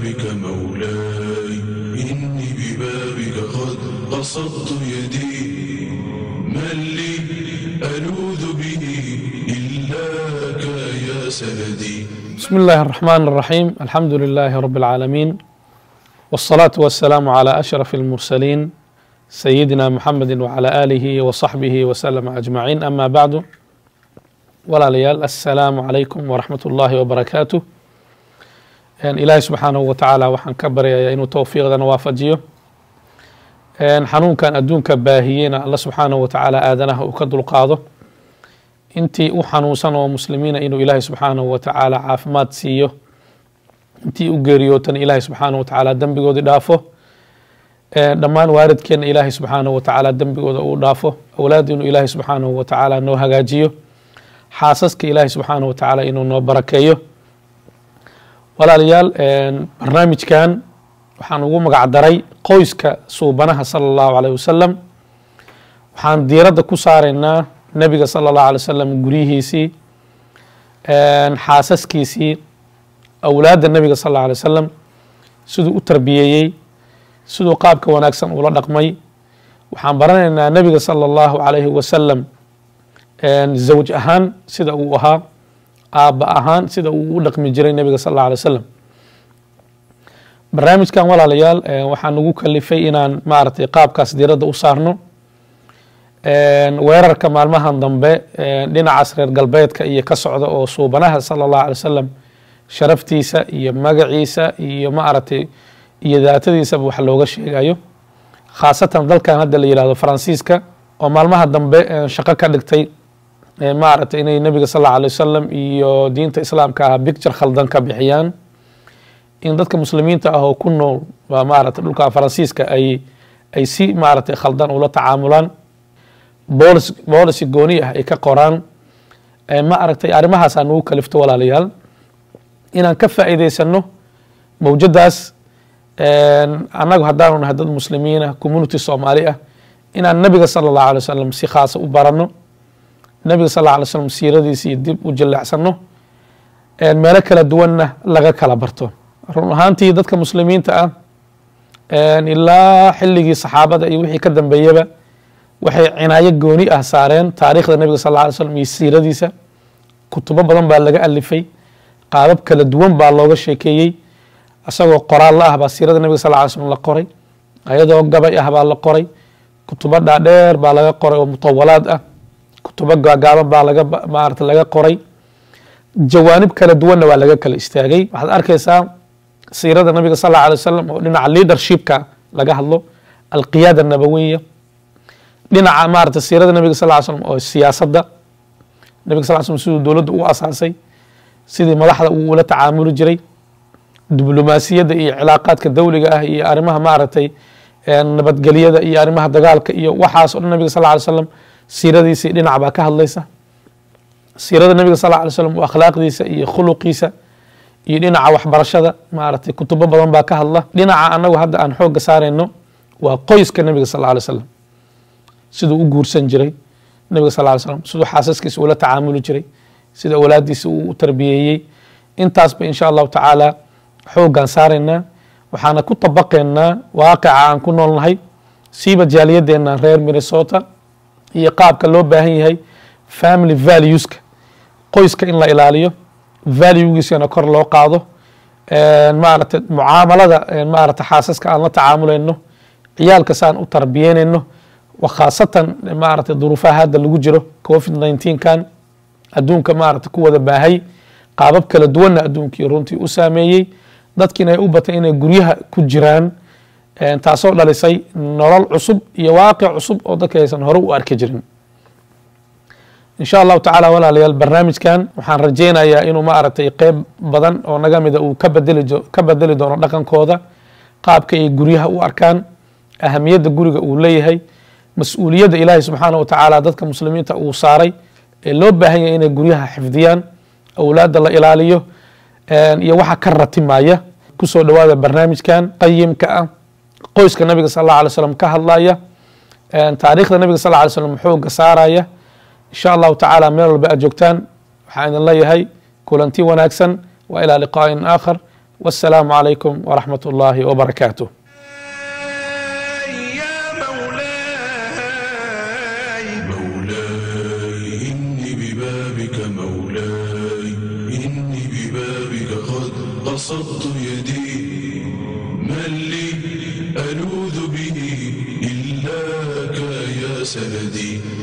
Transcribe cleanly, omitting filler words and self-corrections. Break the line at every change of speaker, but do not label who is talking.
بك مولاي إني ببابك قد بسطت يدي من لي ألوذ به إلاك يا سندي.
بسم الله الرحمن الرحيم. الحمد لله رب العالمين، والصلاة والسلام على أشرف المرسلين سيدنا محمد وعلى آله وصحبه وسلم أجمعين. أما بعد، walaalyaal assalaamu calaykum waraxmat ullaahi wabarakaatu. ilaahay subxaanahu wa tacaala waxaan ka baryayaa inuu towfiiqdana waafajiyo, xanuunkan adduunka baahiyeyna alla subxaanahu wa tacaala aadanaha uu ka dulqaado, intii u xanuunsan oo muslimiina inuu ilaahay subxaanahu wa tacaala caafimaad siiyo, intii u geeriyootana ilaahay subxaanahu wa tacaala dembigoodii dhaafo, dhammaan waaridkeenna ilaahay subxaanahu wa tacaala dembigooda uu dhaafo, awlaadda inuu ilaahay subxaanahu wa tacaala noo hagaajiyo, xaasaska ilaahay subxaanahu wa tacaala inuu noo barakeeyo. walaalayaal, barnaamijkan waxaan ugu magac daray qoyska suubanaha sala allahu alayh wasalam. waxaan diiradda ku saaraynaa nebiga sala allahu alay wasalam guryihiisii, xaasaskiisii, awlaadda nebiga sal allahu alay wasalam, siduu u tarbiyeeyey, siduu qaabka wanaagsan ula dhaqmay. waxaan baranaynaa nebiga sala allahu alayhi wasalam zawj ahaan sida uu ahaa, aabba ahaan sida uu u dhaqmi jiray nebiga sal alla alay wasalam. barnaamijkan walaalayaal waxaa nagu kalifay inaan maaragtay qaabkaas diiradda u saarno. weerarka maalmahan dambe dhinacaas reer galbeedka iyo ka socda oo suubanaha sala allahu alay wasalam sharaftiisa iyo magaciisa iyo maaragtay iyo daatadiisaba wax looga sheegayo, khaasatan dalkan hadda la yihahdo faransiiska oo maalmaha dambe shaqo ka dhigtay maaragtay inay nebiga sal alla alay wasalam iyo diinta islaamka ah bicture khaldan ka bixiyaan, in dadka muslimiinta ah oo ku nool waa maaragtay dhulka faransiiska ay si maaragtay khaldan ula tacaamulaan, boolicy gooni ah ay ka qoraan. maaragtay arrimahaasaa nagu kalifto walaalayaal inaan ka faa'iidaysano mawjadaas. annagu haddaanu nahay dad muslimiin ah, community soomaali ah, inaan nebiga sala allahu alay wasalam si khaasa u baranno, nebiga sal alla alay slam siiradiisii dib u jilleecsano, meelo kala duwanna laga kala barto. run ahaantii dadka muslimiinta ah ilaa xilligii saxaabada iyo wixii ka dambeeyaba waxay cinaayo gooni ah saareen taariikhda nebiga sal alla alay slam iyo siiradiisa. kutubo badan baa laga alifay, qaabab kala duwan baa looga sheekeeyey. isagoo qoraallo ah baa siirada nebiga sal alla alay slam la qoray, ayadoo gabay ah baa la qoray, kutubo dhaadheer baa laga qoray oo mutawalaad ah, kutubo gaagaaban baa maarata laga qoray, jawaanib kala duwanna waa laga kala istaagay. waxaad arkaysaa siirada nabiga sal alla alay wasalam oo dhinaca leadershipka laga hadlo, alqiyaada nabawiya, dhinaca maarata siirada nabiga sal ly slam oo siyaasadda, nabiga sal slam siduu dowladda u asaasay, sidii madaxda uu ula tacaamuli jiray, diblomaasiyadda iyo cilaaqaadka dawliga ah iyo arrimaha maaragtay nabadgelyada iyo arrimaha dagaalka iyo waxaas o dhan nabiga sal ly slam siiradiisii dhinac baa ka hadlaysa. siirada nabiga sal lla alay slam oo akhlaaqdiisa iyo khuluqiisa iyo dhinaca waxbarashada maaragtay kutubo badan baa ka hadla. dhinaca annagu hadda aan xoogga saarayno waa qoyska nabiga sal alla alay slam, siduu u guursan jiray nabiga sal ly slam, siduu xaasaskiisa ula tacaamuli jiray, sida awlaadiisa uu u tarbiyeeyey. intaasba insha allahu tacaala xooggaan saaraynaa, waxaana ku tabaqaynaa waaqica aan ku noolnahay, siiba jaaliyadeenna reer Minnesota iyo qaabka loo baahan yahay family valueska, qoyska in la ilaaliyo, valuegiisana kor loo qaado, maaragtay mucaamalada maaragtay xaasaska aan la tacaamulayno, ciyaalka saan u tarbiyeynayno, khaasatan maaragtay duruufaha hadda lagu jiro covid-19 kan adduunka maaragtay ku wada baahay, qaabab kala duwanna adduunkii runtii u saameeyey, dadkiina ay u batay inay guryaha ku jiraan, taasoo dhalisay nolol cusub iyo waaqic cusub oo dadka aysan hore u arki jirin. insha allahu tacaala walaalayaal, barnaamijkan waxaan rajeynayaa inuu maaragtay qeyb badan oo naga mida uu ka bedeli doono dhaqankooda, qaabka ay guryaha u arkaan, ahamiyadda guriga uu leeyahay, mas-uuliyadda ilaahay subxaana wa tacaala dadka muslimiinta uu saaray ee loo baahan yahay inay guryaha xifdiyaan, awlaadda la ilaaliyo iyo waxa ka ratimaya. kusoo dhawaada barnaamijkan qayimka ah, qoyska nabiga sal alla alay slam ka hadlaya, taariikhda nabiga sal alla alay slam xooga saaraya. insha allahu tacaala meel walba aad joogtaan waxaan idin leeyahay kulanti wanaagsan wa ilaa liqaa'in aakhar. والسلام عليكم ورحمة الله وبركاته.
بسطت يدي من لي ألوذ به إلاك يا سندي.